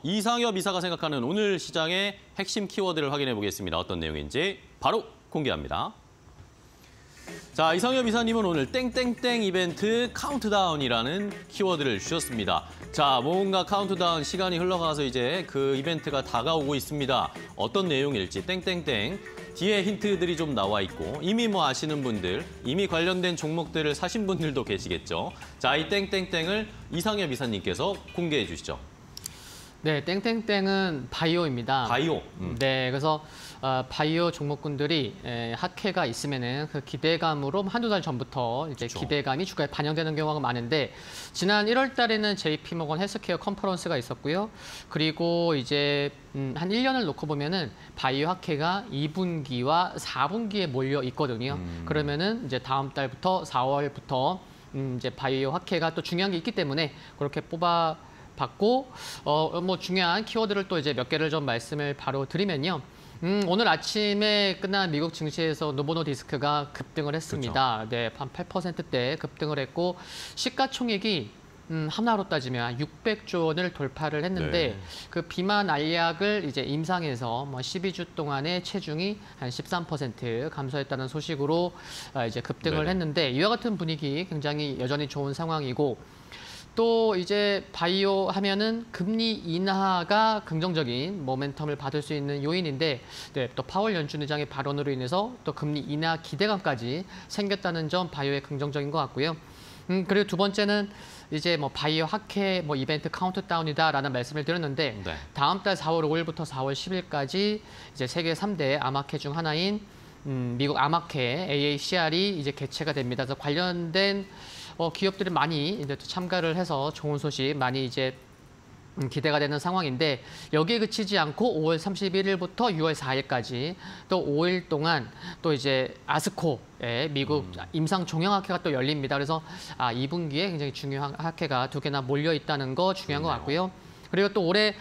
이상엽 이사가 생각하는 오늘 시장의 핵심 키워드를 확인해 보겠습니다. 어떤 내용인지 바로 공개합니다. 자, 이상엽 이사님은 오늘 땡땡땡 이벤트 카운트다운이라는 키워드를 주셨습니다. 자, 뭔가 카운트다운 시간이 흘러가서 이제 그 이벤트가 다가오고 있습니다. 어떤 내용일지 땡땡땡 뒤에 힌트들이 좀 나와 있고 이미 뭐 아시는 분들, 이미 관련된 종목들을 사신 분들도 계시겠죠. 자, 이 땡땡땡을 이상엽 이사님께서 공개해 주시죠. 네, 땡땡땡은 바이오입니다. 바이오. 네, 그래서 바이오 종목군들이 핫해가 있으면은 그 기대감으로 한두 달 전부터 이제 그렇죠. 기대감이 주가에 반영되는 경우가 많은데 지난 1월 달에는 JP모건 헬스케어 컨퍼런스가 있었고요. 그리고 이제 한 1년을 놓고 보면은 바이오 핫해가 2분기와 4분기에 몰려 있거든요. 그러면은 이제 다음 달부터 4월부터 이제 바이오 핫해가 또 중요한 게 있기 때문에 그렇게 받고 뭐 중요한 키워드를 또 이제 몇 개를 좀 말씀을 바로 드리면요. 오늘 아침에 끝난 미국 증시에서 노보노디스크가 급등을 했습니다. 그렇죠. 네, 한 8%대 급등을 했고 시가총액이 하나로 따지면 600조 원을 돌파를 했는데 네. 그 비만 알약을 이제 임상에서 뭐 12주 동안의 체중이 한 13% 감소했다는 소식으로 이제 급등을 했는데 이와 같은 분위기 굉장히 여전히 좋은 상황이고 또 이제 바이오 하면은 금리 인하가 긍정적인 모멘텀을 받을 수 있는 요인인데 네, 또 파월 연준 의장의 발언으로 인해서 또 금리 인하 기대감까지 생겼다는 점 바이오의 긍정적인 것 같고요. 그리고 두 번째는 이제 뭐 바이오 핫해 뭐 이벤트 카운트다운이다라는 말씀을 드렸는데 네. 다음 달 4월 5일부터 4월 10일까지 이제 세계 3대 암학회 중 하나인 미국 암학회 AACR이 이제 개최가 됩니다. 그래서 관련된 기업들이 많이 이제 또 참가를 해서 좋은 소식 많이 이제 기대가 되는 상황인데 여기에 그치지 않고 5월 31일부터 6월 4일까지 또 5일 동안 또 이제 아스코의 미국 임상 종양학회가 또 열립니다. 그래서 2분기에 굉장히 중요한 학회가 두 개나 몰려 있다는 거 중요한 것 같고요. 그리고 또 올해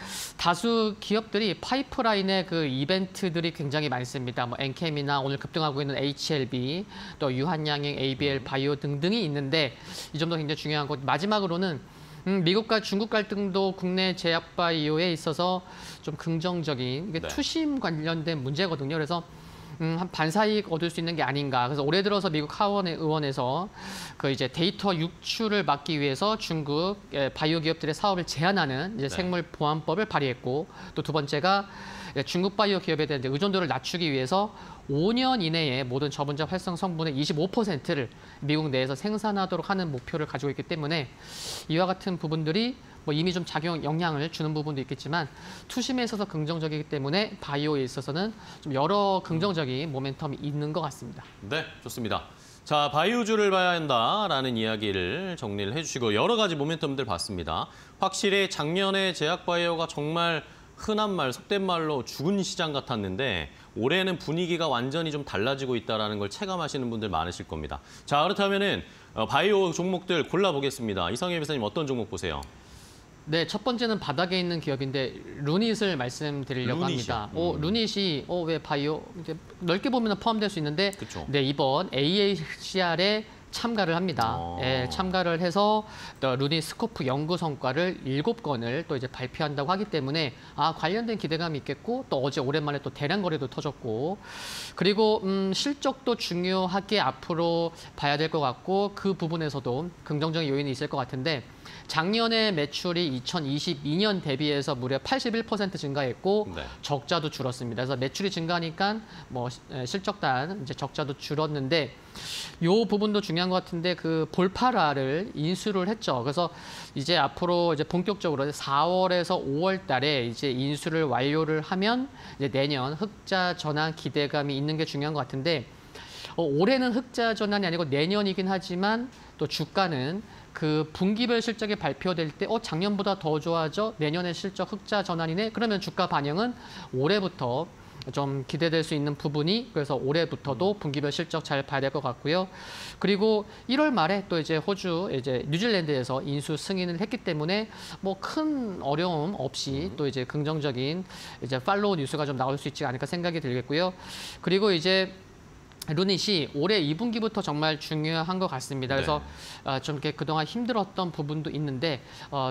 다수 기업들이 파이프라인의 그 이벤트들이 굉장히 많습니다. 뭐 엔캠이나 오늘 급등하고 있는 HLB, 또 유한양행, ABL, 바이오 등등이 있는데 이 점도 굉장히 중요한 것. 마지막으로는 미국과 중국 갈등도 국내 제약 바이오에 있어서 좀 긍정적인 이게 투심 관련된 문제거든요. 그래서 한 반사이익 얻을 수 있는 게 아닌가. 그래서 올해 들어서 미국 하원 의원에서 그 이제 데이터 유출을 막기 위해서 중국 바이오 기업들의 사업을 제한하는 이제 생물 보안법을 발의했고 또 두 번째가 중국 바이오 기업에 대한 의존도를 낮추기 위해서 5년 이내에 모든 저분자 활성 성분의 25%를 미국 내에서 생산하도록 하는 목표를 가지고 있기 때문에 이와 같은 부분들이 뭐 이미 좀 영향을 주는 부분도 있겠지만 투심에 있어서 긍정적이기 때문에 바이오에 있어서는 좀 여러 긍정적인 모멘텀이 있는 것 같습니다. 네, 좋습니다. 자, 바이오주를 봐야 한다라는 이야기를 정리를 해주시고 여러 가지 모멘텀들 봤습니다. 확실히 작년에 제약바이오가 정말 흔한 말, 속된 말로 죽은 시장 같았는데 올해는 분위기가 완전히 좀 달라지고 있다는 걸 체감하시는 분들 많으실 겁니다. 자, 그렇다면은 바이오 종목들 골라보겠습니다. 이상엽 이사님 어떤 종목 보세요? 네, 첫 번째는 바닥에 있는 기업인데 루닛을 말씀드리려고 합니다. 루닛이 왜 바이오 이제 넓게 보면 포함될 수 있는데 그쵸. 네, 이번 AACR에 참가를 합니다. 예, 참가를 해서 루닛 스코프 연구 성과를 7건을 또 이제 발표한다고 하기 때문에 관련된 기대감이 있겠고 또 어제 오랜만에 또 대량 거래도 터졌고 그리고 실적도 중요하게 앞으로 봐야 될 것 같고 그 부분에서도 긍정적인 요인이 있을 것 같은데 작년에 매출이 2022년 대비해서 무려 81% 증가했고 적자도 줄었습니다. 그래서 매출이 증가하니까 뭐 실적단 이제 적자도 줄었는데 요 부분도 중요한 것 같은데 그 볼파라를 인수를 했죠. 그래서 이제 앞으로 이제 본격적으로 4월에서 5월 달에 이제 인수를 완료를 하면 이제 내년 흑자 전환 기대감이 있는 게 중요한 것 같은데 올해는 흑자 전환이 아니고 내년이긴 하지만 또 주가는 그 분기별 실적이 발표될 때 작년보다 더 좋아져 내년의 실적 흑자 전환이네 그러면 주가 반영은 올해부터 좀 기대될 수 있는 부분이 그래서 올해부터도 분기별 실적 잘 봐야 될 것 같고요. 그리고 1월 말에 또 이제 호주 이제 뉴질랜드에서 인수 승인을 했기 때문에 뭐 큰 어려움 없이 또 이제 긍정적인 이제 팔로우 뉴스가 좀 나올 수 있지 않을까 생각이 들겠고요. 그리고 이제 루닛이 올해 2분기부터 정말 중요한 것 같습니다. 그래서 좀 이렇게 그동안 힘들었던 부분도 있는데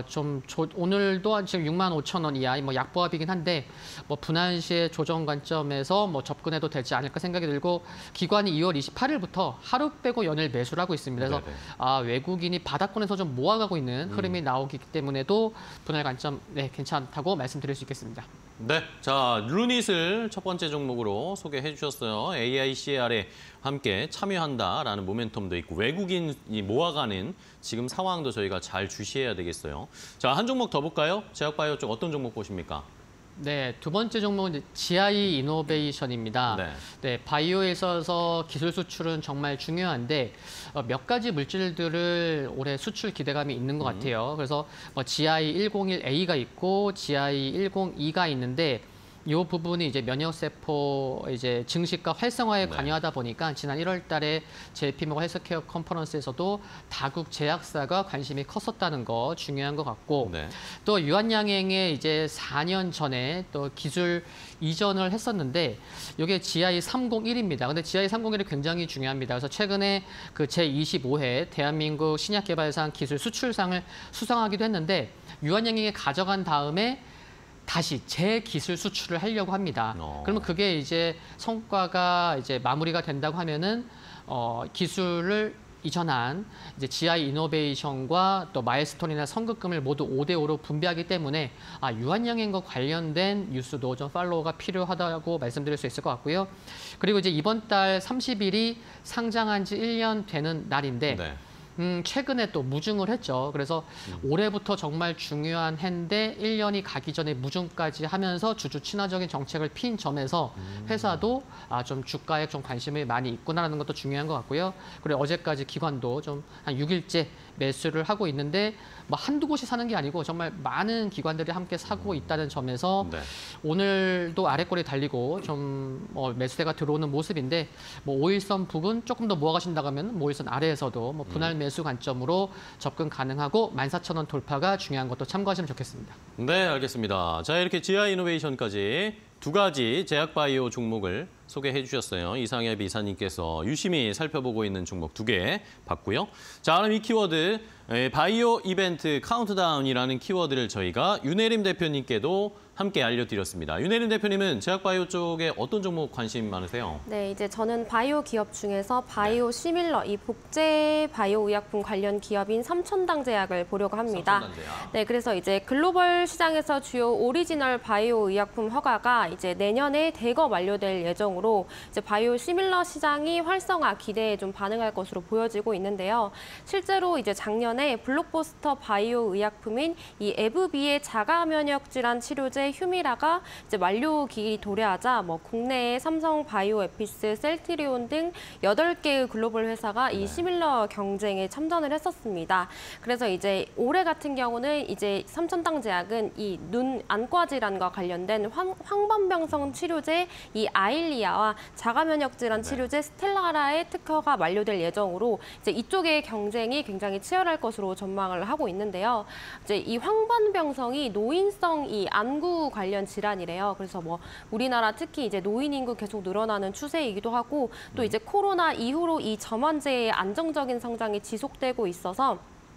오늘도 지금 65,000원 이하 뭐 약보합이긴 한데 뭐 분할 시의 조정 관점에서 뭐 접근해도 되지 않을까 생각이 들고 기관이 2월 28일부터 하루 빼고 연일 매수를 하고 있습니다. 그래서 외국인이 바닥권에서 좀 모아가고 있는 흐름이 나오기 때문에도 분할 관점 괜찮다고 말씀드릴 수 있겠습니다. 네, 자 루닛을 첫 번째 종목으로 소개해 주셨어요. AICR에 함께 참여한다라는 모멘텀도 있고 외국인이 모아가는 지금 상황도 저희가 잘 주시해야 되겠어요. 자, 한 종목 더 볼까요? 제약바이오 쪽 어떤 종목 보십니까? 네, 두 번째 종목은 이제 GI 이노베이션입니다. 네, 바이오에 있어서 기술 수출은 정말 중요한데 몇 가지 물질들을 올해 수출 기대감이 있는 것 같아요. 그래서 뭐 GI101A가 있고 GI102가 있는데 이 부분이 이제 면역세포 이제 증식과 활성화에 관여하다 보니까 지난 1월달에 JP모건 헬스케어 컨퍼런스에서도 다국 제약사가 관심이 컸었다는 거 중요한 것 같고 또 유한양행에 이제 4년 전에 또 기술 이전을 했었는데 이게 GI301입니다. 근데 GI301이 굉장히 중요합니다. 그래서 최근에 그 제25회 대한민국 신약개발상 기술 수출상을 수상하기도 했는데 유한양행에 가져간 다음에 다시 재기술 수출을 하려고 합니다. 그러면 그게 이제 성과가 이제 마무리가 된다고 하면은 기술을 이전한 이제 GI 이노베이션과 또 마일스톤이나 선급금을 모두 5대5로 분배하기 때문에 유한양행과 관련된 뉴스도 좀 팔로우가 필요하다고 말씀드릴 수 있을 것 같고요. 그리고 이제 이번 달 30일이 상장한 지 1년 되는 날인데 최근에 또 무증을 했죠. 그래서 올해부터 정말 중요한 해인데 1년이 가기 전에 무증까지 하면서 주주 친화적인 정책을 핀 점에서 회사도 좀 주가에 좀 관심이 많이 있구나라는 것도 중요한 것 같고요. 그리고 어제까지 기관도 좀 한 6일째 매수를 하고 있는데 뭐 한두 곳이 사는 게 아니고 정말 많은 기관들이 함께 사고 있다는 점에서 오늘도 아래꼬리 달리고 좀 매수세가 들어오는 모습인데 뭐 5일선 부근 조금 더 모아가신다고 하면 5일선 아래에서도 뭐 분할 매수 관점으로 접근 가능하고 14,000원 돌파가 중요한 것도 참고하시면 좋겠습니다. 네, 알겠습니다. 자, 이렇게 GI 이노베이션까지 두 가지 제약바이오 종목을 소개해 주셨어요. 이상엽 이사님께서 유심히 살펴보고 있는 종목 2개 봤고요. 자, 그럼 이 키워드 바이오 이벤트 카운트다운이라는 키워드를 저희가 윤혜림 대표님께도 함께 알려드렸습니다. 윤혜림 대표님은 제약바이오 쪽에 어떤 종목 관심 많으세요? 네, 이제 저는 바이오 기업 중에서 바이오 시밀러, 이 복제 바이오 의약품 관련 기업인 삼천당제약을 보려고 합니다. 삼천당제약. 네, 그래서 이제 글로벌 시장에서 주요 오리지널 바이오 의약품 허가가 이제 내년에 대거 만료될 예정으로 이제 바이오 시밀러 시장이 활성화 기대에 좀 반응할 것으로 보여지고 있는데요. 실제로 이제 작년에 블록버스터 바이오 의약품인 이 에브비의 자가 면역 질환 치료제 휴미라가 이제 만료기일이 도래하자 뭐 국내의 삼성 바이오에피스, 셀트리온 등 8개의 글로벌 회사가 이 시밀러 경쟁에 참전을 했었습니다. 그래서 이제 올해 같은 경우는 이제 삼천당제약은 이 눈 안과 질환과 관련된 황반병성 치료제 이 아일리아와 자가 면역 질환 치료제 스텔라라의 특허가 만료될 예정으로 이제 이쪽의 경쟁이 굉장히 치열할 것으로 전망을 하고 있는데요. 이제 이 황반병성이 노인성 이 안구 관련 질환이래요. 그래서 뭐 우리나라 특히 이제 노인 인구 계속 늘어나는 추세이기도 하고 또 이제 코로나 이후로 이 점원제의 안정적인 성장이 지속되고 있어서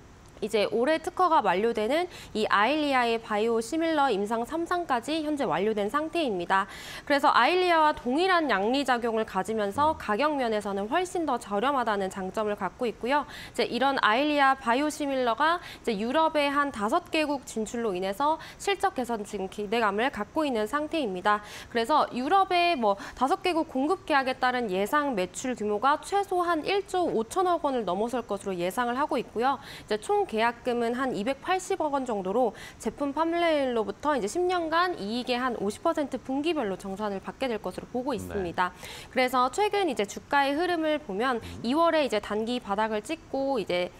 이제 올해 특허가 만료되는 이 아일리아의 바이오 시밀러 임상 3상까지 현재 완료된 상태입니다. 그래서 아일리아와 동일한 양리작용을 가지면서 가격 면에서는 훨씬 더 저렴하다는 장점을 갖고 있고요. 이제 이런 아일리아 바이오 시밀러가 이제 유럽의 한 5개국 진출로 인해서 실적 개선 지금 기대감을 갖고 있는 상태입니다. 그래서 유럽의 뭐 5개국 공급 계약에 따른 예상 매출 규모가 최소한 1조 5천억 원을 넘어설 것으로 예상을 하고 있고요. 이제 총 계약금은 한 280억 원 정도로 제품 판매일로부터 이제 10년간 이익의 한 50% 분기별로 정산을 받게 될 것으로 보고 있습니다. 그래서 최근 이제 주가의 흐름을 보면 2월에 이제 단기 바닥을 찍고 이제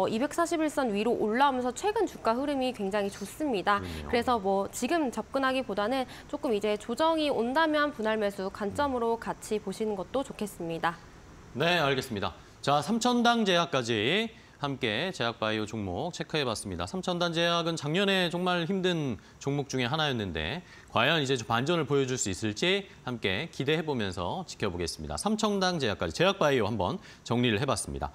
241선 위로 올라오면서 최근 주가 흐름이 굉장히 좋습니다. 그래서 뭐 지금 접근하기보다는 조금 이제 조정이 온다면 분할 매수 관점으로 같이 보시는 것도 좋겠습니다. 네, 알겠습니다. 자, 삼천당제약까지 함께 제약바이오 종목 체크해봤습니다. 삼천단 제약은 작년에 정말 힘든 종목 중에 하나였는데 과연 이제 반전을 보여줄 수 있을지 함께 기대해보면서 지켜보겠습니다. 삼천단 제약까지 제약바이오 한번 정리를 해봤습니다.